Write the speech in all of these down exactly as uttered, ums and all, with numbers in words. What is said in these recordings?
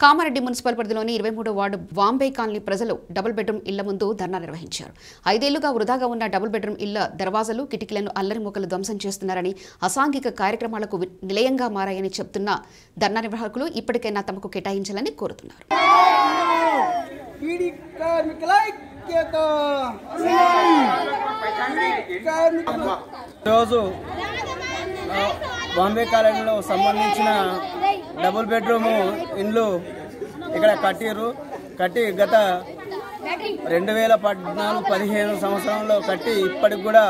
Kamareddy municipal పరిధిలోని ఇరవై మూడో వార్డు వాంబే కాలనీ ప్రజలు డబుల్ బెడ్రూమ్ ఇళ్ల ముందు ధర్నా నిర్వహించారు. ఐదేళ్లుగా వృధాగా ఉన్న డబుల్ బెడ్రూమ్ ఇళ్ల దర్వాజాలు కిటికీలను అల్లరి మూకలు ధ్వంసం చేస్తున్నారని, అసాంఘిక కార్యక్రమాలకు నిలయంగా మారాయని చెప్తున్న ధర్నా నిర్వాహకులు ఇప్పటికైనా తమకు కేటాయించాలని కోరుతున్నారు. బాంబే కాలనీలో సంబంధించిన డబుల్ బెడ్రూమ్ ఇండ్లు ఇక్కడ కట్టిరు కట్టి గత రెండు వేల పద్నాలుగు పదిహేను సంవత్సరంలో కట్టి ఇప్పటికి కూడా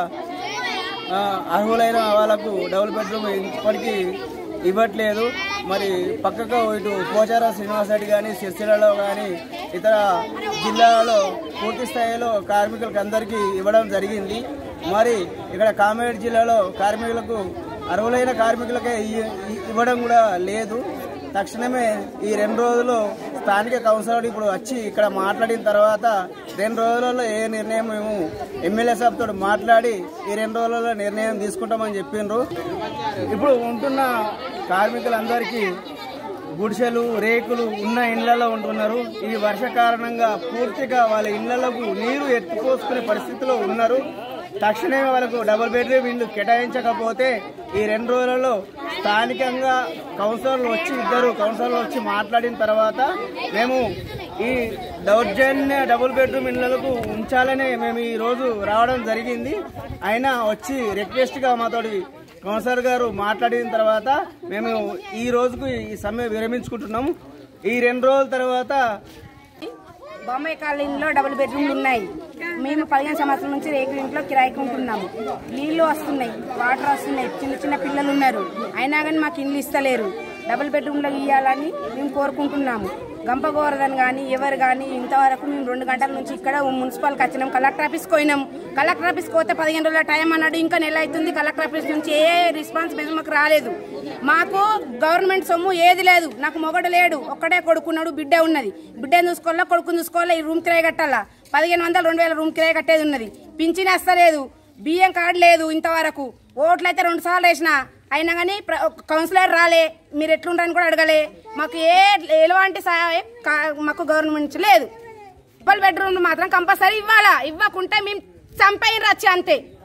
అర్హులైన వాళ్ళకు డబుల్ బెడ్రూమ్ ఇప్పటికీ ఇవ్వట్లేదు. మరి పక్కకు ఇటు పోచార శ్రీనివాసరెడ్డి కానీ సిరిసిల్లలో కానీ ఇతర జిల్లాలలో పూర్తి స్థాయిలో కార్మికులకు అందరికీ ఇవ్వడం జరిగింది. మరి ఇక్కడ కామారెడ్డి జిల్లాలో కార్మికులకు అర్హులైన కార్మికులకే ఇవ్వడం కూడా లేదు. తక్షణమే ఈ రెండు రోజులు స్థానిక కౌన్సిలర్ ఇప్పుడు వచ్చి ఇక్కడ మాట్లాడిన తర్వాత రెండు రోజులలో ఏ నిర్ణయం మేము ఎమ్మెల్యే సాబ్తో మాట్లాడి ఈ రెండు రోజులలో నిర్ణయం తీసుకుంటామని చెప్పిండ్రు. ఇప్పుడు ఉంటున్న కార్మికులందరికీ గుడిసెలు రేకులు ఉన్న ఇళ్లలో ఉంటున్నారు. ఈ వర్ష కారణంగా పూర్తిగా వాళ్ళ ఇళ్లకు నీరు ఎత్తుకోసుకునే పరిస్థితిలో ఉన్నారు. తక్షణమే వాళ్ళకు డబుల్ బెడ్రూమ్ ఇల్లు కేటాయించకపోతే ఈ రెండు రోజులలో స్థానికంగా కౌన్సిలర్లు వచ్చి ఇద్దరు కౌన్సిలర్లు వచ్చి మాట్లాడిన తర్వాత మేము ఈ దౌర్జన్య డబుల్ బెడ్రూమ్ ఇళ్లకు ఉంచాలని మేము ఈ రోజు రావడం జరిగింది. అయినా వచ్చి రిక్వెస్ట్గా మాతోటి కౌన్సిలర్ గారు మాట్లాడిన తర్వాత మేము ఈ రోజుకు ఈ సమ్మె విరమించుకుంటున్నాము. ఈ రెండు రోజుల తర్వాత బాంబే కాలనీలో డబుల్ బెడ్రూమ్లు ఉన్నాయి. మేము పదిహేను సంవత్సరాల నుంచి రేకుల ఇంట్లో కిరాయికి ఉంటున్నాము. నీళ్లు వస్తున్నాయి, వాటర్ వస్తున్నాయి, చిన్న చిన్న పిల్లలు ఉన్నారు. అయినా కానీ మాకు ఇల్లు ఇస్తలేరు. డబుల్ బెడ్రూమ్లో ఇవ్వాలని మేము కోరుకుంటున్నాము. గంప గోవర్ధన్ కానీ ఎవరు కానీ ఇంతవరకు మేము రెండు గంటల నుంచి ఇక్కడ మున్సిపల్కి వచ్చినాం. కలెక్టర్ ఆఫీస్కి పోయినాం. కలెక్టర్ ఆఫీస్కి పోతే పదిహేను రోజుల టైం అన్నాడు. ఇంకా నెల అవుతుంది. కలెక్టర్ ఆఫీస్ నుంచి ఏ రెస్పాన్స్ మాకు రాలేదు. మాకు గవర్నమెంట్ సొమ్ము ఏది లేదు. నాకు మొగడు లేడు, ఒక్కడే కొడుకున్నాడు, బిడ్డ ఉన్నది. బిడ్డను చూసుకోవాలా, కొడుకుని చూసుకోవాలా, ఈ రూమ్ కిరాయి కట్టాలా. పదిహేను వందలు రెండు వేల రూమ్ కిరాయి కట్టేది ఉన్నది. పింఛన్ వస్తలేదు, బియ్యం కార్డు లేదు. ఇంతవరకు ఓట్లు అయితే రెండు సార్లు వేసిన అయినా కానీ కౌన్సిలర్ రాలే. మీరు ఎట్లుంటారని కూడా అడగలే. మాకు ఏ ఎలాంటి సహాయం మాకు గవర్నమెంట్ నుంచి లేదు. డబుల్ బెడ్రూమ్ మాత్రం కంపల్సరీ ఇవ్వాలా. ఇవ్వకుంటే మేము చంపేయరు వచ్చి అంతే.